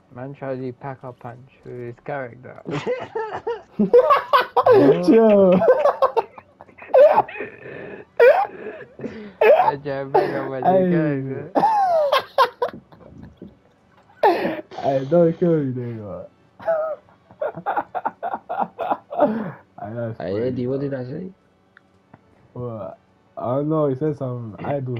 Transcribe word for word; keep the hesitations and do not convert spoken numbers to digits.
Man tried to pack a punch with his character. Chill. I tried to pack a punch with his character. I don't kill me, nigga. I Hey, Eddie, what did I say? Well, I don't know. He said something. I do.